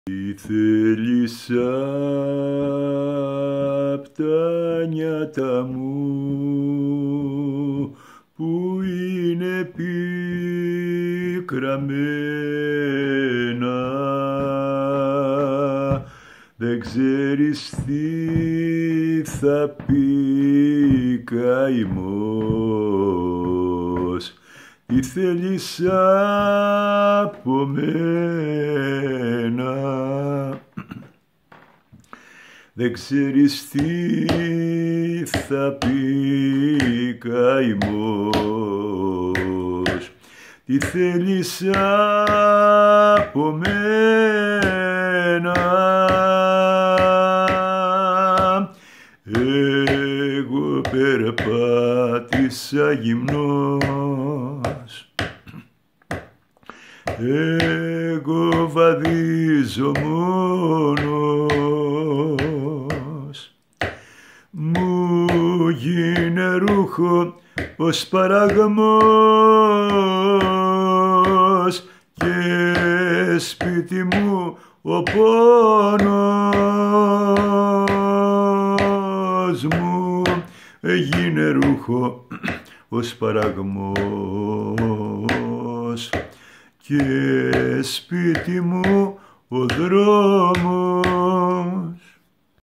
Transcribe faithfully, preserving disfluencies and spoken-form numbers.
Τι θέλησα απ' τα νιάτα μου που είναι πικραμένα, δεν ξέρεις τι θα πει καημός, τι θέλεις από μένα. Δεν ξέρεις τι θα πει καημός, τι θέλεις από μένα. Εγώ περπάτησα γυμνός, εγώ βαδίζω μόνος, μου γίνε ρούχο ο σπαραγμός και σπίτι μου ο πόνος μου, γίνε ρούχο ο σπαραγμός και σπίτι μου ο δρόμος.